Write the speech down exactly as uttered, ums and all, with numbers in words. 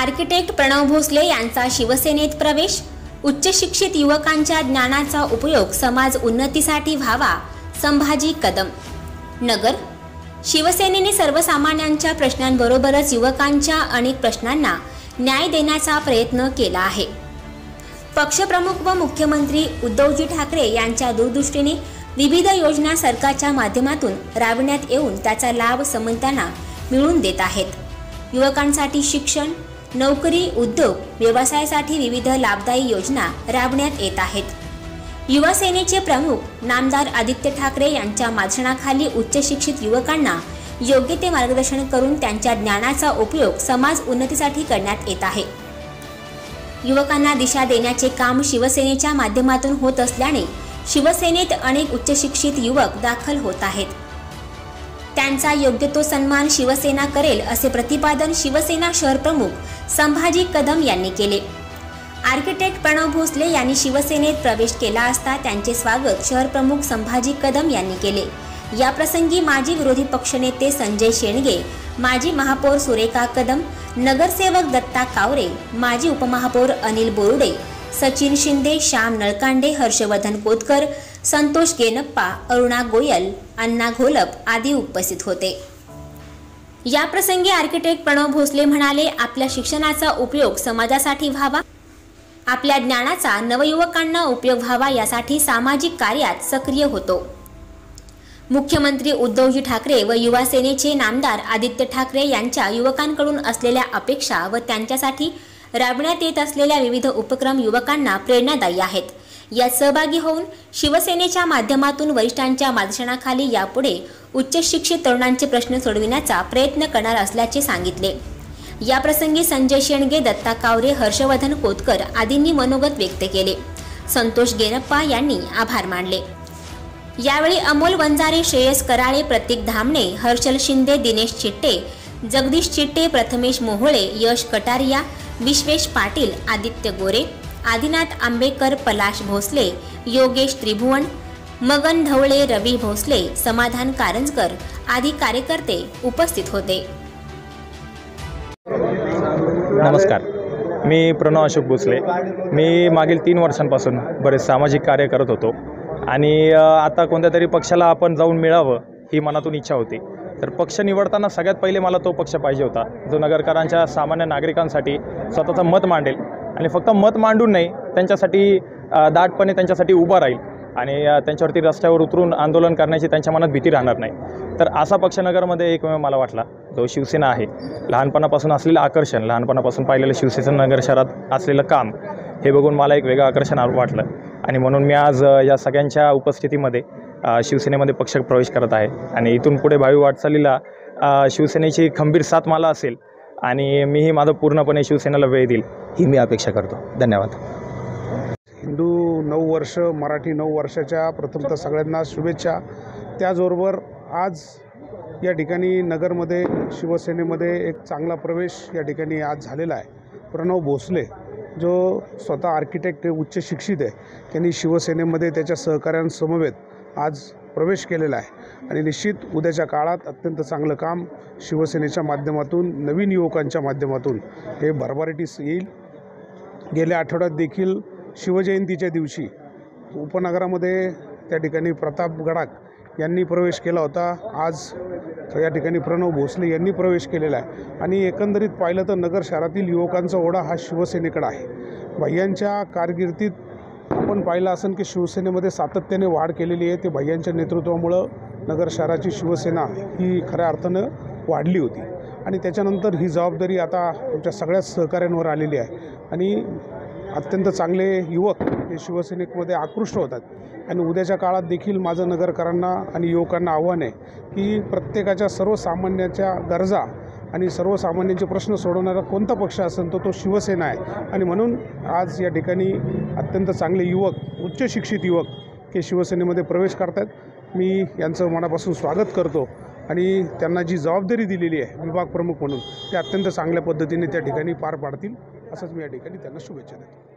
Architect Pranab Bhosale यांचा शिवसेनेत प्रवेश। उच्च शिक्षित युवकांच्या ज्ञानाचा उपयोग समाज उन्नतीसाठी व्हावा, संभाजी कदम। नगर, शिवसेनेने सर्वसामान्यांच्या प्रश्नांबरोबरच युवकांच्या अनेक प्रश्नांना न्याय देण्याचा प्रयत्न केला आहे। पक्षप्रमुख व मुख्यमंत्री उद्धवजी ठाकरे यांच्या दूरदृष्टीने विविध योजना सरकारच्या माध्यमातून राबवण्यात येऊन त्याचा लाभ समंतांना मिळवून देत आहेत। युवकांसाठी शिक्षण, नोकरी, उद्योग, व्यवसायासाठी विविध लाभदायी योजना राबवण्यात येत आहेत। युवा सेनेचे प्रमुख नामदार आदित्य ठाकरे यांच्या मार्गदर्शनाखाली उच्च शिक्षित युवकांना योग्य ते मार्गदर्शन करून त्यांच्या ज्ञानाचा उपयोग समाज उन्नतीसाठी करण्यात येत आहे। युवकांना दिशा देण्याचे काम शिवसेनेच्या माध्यमातून होत असल्याने शिवसेनेत अनेक उच्च शिक्षित युवक दाखल होत आहेत। त्यांचा योग्य तो सन्मान शिवसेना करेल असे प्रतिपादन शिवसेना शहर प्रमुख संभाजी कदम यांनी केले। आर्किटेक्ट प्रणव भोसले यांनी शिवसेनेत प्रवेश केला असता त्यांचे स्वागत शहर प्रमुख संभाजी कदम यांनी केले। या प्रसंगी माजी विरोधी पक्षनेते संजय शेणगे, माजी महापौर सुरेखा कदम, नगरसेवक दत्ता कावरे, माजी उपमहापौर अनिल बोरुडे, सचिन शिंदे, श्याम नळकांडे, हर्षवर्धन कोतकर, संतोष गेनप्पा, अरुणा गोयल, अण्णा घोलप आदी उपस्थित होते। या प्रसंगी आर्किटेक्ट प्रणव भोसले म्हणाले, आपल्या शिक्षणाचा उपयोग समाजासाठी व्हावा, आपल्या ज्ञानाचा नवयुवकांना उपयोग व्हावा यासाठी सामाजिक कार्यात सक्रिय होतो। मुख्यमंत्री उद्धवजी ठाकरे व युवा सेनेचे नामदार आदित्य ठाकरे यांच्या युवकांकडून असलेल्या अपेक्षा व त्यांच्यासाठी राबवण्यात येत असलेल्या विविध उपक्रम युवकांना प्रेरणादायी आहेत। यात सहभागी होऊन शिवसेनेच्या माध्यमातून वरिष्ठांच्या मार्गदर्शनाखाली यापुढे उच्च शिक्षित तरुणांचे प्रश्न सोडविण्याचा प्रयत्न करणार असल्याचे सांगितले। या प्रसंगी संजय शेणगे, दत्ता कावरे, हर्षवर्धन कोतकर आदींनी मनोगत व्यक्त केले। संतोष गेनप्पा यांनी आभार मानले। यावेळी अमोल वंजारे, श्रेयस कराळे, प्रतीक धामणे, हर्षल शिंदे, दिनेश चिट्टे, जगदीश चिट्टे, प्रथमेश मोहोळे, यश कटारिया, विश्वेश पाटील, आदित्य गोरे, आदिनाथ आंबेकर, पलाश भोसले, योगेश त्रिभुवन, मगन ढवळे, रवी भोसले, समाधान कारंजकर आदी कार्यकर्ते उपस्थित होते। नमस्कार, मी प्रणव अशोक भोसले। मी मागील तीन वर्षांपासून बरेच सामाजिक कार्य करत होतो आणि आता कोणत्या तरी पक्षाला आपण जाऊन मिळावं ही मनातून इच्छा होती। तर पक्ष निवडताना सगळ्यात पहिले मला तो पक्ष पाहिजे होता जो नगरकरांच्या सामान्य नागरिकांसाठी स्वतःचं मत मांडेल आणि फक्त मत मांडून नाही, त्यांच्यासाठी दाटपणे त्यांच्यासाठी उभा राहील आणि त्यांच्यावरती रस्त्यावर उतरून आंदोलन करण्याची त्यांच्या मनात भीती राहणार नाही। तर असा पक्ष नगरमध्ये एकमेव मला वाटला जो शिवसेना आहे। लहानपणापासून असलेलं आकर्षण, लहानपणापासून पाहिलेलं शिवसेना नगर शहरात असलेलं काम हे बघून मला एक वेगळं आकर्षण वाटलं आणि म्हणून मी आज या सगळ्यांच्या उपस्थितीमध्ये शिवसेनेमध्ये पक्ष प्रवेश करत आहे आणि इथून पुढे भावी वाटचालीला शिवसेनेची खंबीर साथ मला असेल आणि मीही माझं पूर्णपणे शिवसेनेला वेळ देईल ही मी अपेक्षा करतो। धन्यवाद। हिंदू नऊ वर्ष, मराठी नऊ वर्षाच्या प्रथमतः सगळ्यांना शुभेच्छा। त्याचबरोबर आज या ठिकाणी नगरमध्ये शिवसेनेमध्ये एक चांगला प्रवेश या ठिकाणी आज झालेला आहे। प्रणव भोसले जो स्वतः आर्किटेक्ट आहे, उच्च शिक्षित आहे, त्यांनी शिवसेनेमध्ये त्याच्या सहकाऱ्यांसमवेत आज प्रवेश केलेला आहे आणि निश्चित उद्याच्या काळात अत्यंत चांगलं काम शिवसेनेच्या माध्यमातून, नवीन युवकांच्या माध्यमातून हे भरभराटीस येईल। गेल्या आठवड्यात देखील शिवजयंतीच्या दिवशी उपनगरामध्ये त्या ठिकाणी प्रताप गडाख यांनी प्रवेश केला होता। आज या ठिकाणी प्रणव भोसले यांनी प्रवेश केलेला आहे आणि एकंदरीत पाहिलं तर नगर शहरातील युवकांचा ओढा हा शिवसेनेकडे आहे। भैयांच्या कारकिर्दीत आपण पाहिलं असेल की शिवसेनेमध्ये सातत्याने वाढ केलेली आहे। ते भैयांच्या नेतृत्वामुळं नगर शहराची शिवसेना ही खऱ्या अर्थानं वाढली होती आणि त्याच्यानंतर ही जबाबदारी आता आमच्या सगळ्याच सहकाऱ्यांवर आलेली आहे आणि अत्यंत चांगले युवक हे शिवसेनेमध्ये आकृष्ट होतात आणि उद्याच्या काळात देखील माझं नगरकरांना आणि युवकांना आव्हान आहे की प्रत्येकाच्या सर्वसामान्याच्या गरजा आणि सर्वसामान्यांचे प्रश्न सोडवणारा कोणता पक्ष असेल तो तो शिवसेना आहे आणि म्हणून आज या ठिकाणी अत्यंत चांगले युवक, उच्च शिक्षित युवक हे शिवसेनेमध्ये प्रवेश करतात। मी यांचं मनापासून स्वागत करतो आणि त्यांना जी जबाबदारी दिलेली आहे विभाग प्रमुख म्हणून ते अत्यंत चांगल्या पद्धतीने त्या ठिकाणी पार पाडतील असंच मी या ठिकाणी त्यांना शुभेच्छा देतो।